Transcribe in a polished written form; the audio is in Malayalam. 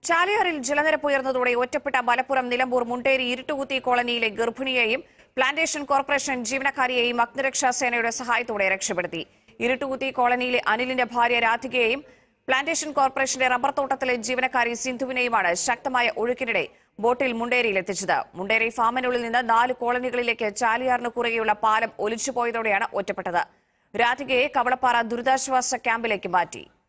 ചാലിയാറിൽ ജലനിരപ്പ് ഉയർന്നതോടെ ഒറ്റപ്പെട്ട മലപ്പുറം നിലമ്പൂർ മുണ്ടേരി ഇരുട്ടുകുത്തി കോളനിയിലെ ഗർഭിണിയെയും പ്ലാന്റേഷൻ കോർപ്പറേഷൻ ജീവനക്കാരിയെയും അഗ്നിരക്ഷാസേനയുടെ സഹായത്തോടെ രക്ഷപ്പെടുത്തി. ഇരുട്ടുകുത്തി കോളനിയിലെ അനിലിന്റെ ഭാര്യ രാധികയെയും പ്ലാന്റേഷൻ കോർപ്പറേഷന്റെ റബ്ബർ തോട്ടത്തിലെ ജീവനക്കാരി സിന്ധുവിനെയുമാണ് ശക്തമായ ഒഴുക്കിനിടെ ബോട്ടിൽ മുണ്ടേരിയിലെത്തിച്ചത്. മുണ്ടേരി ഫാമിനുള്ളിൽ നിന്ന് 4 കോളനികളിലേക്ക് ചാലിയാറിന് കുറുകെയുള്ള പാലം ഒലിച്ചുപോയതോടെയാണ് ഒറ്റപ്പെട്ടത്. രാധികയെ കവളപ്പാറ ദുരിതാശ്വാസ ക്യാമ്പിലേക്ക് മാറ്റി.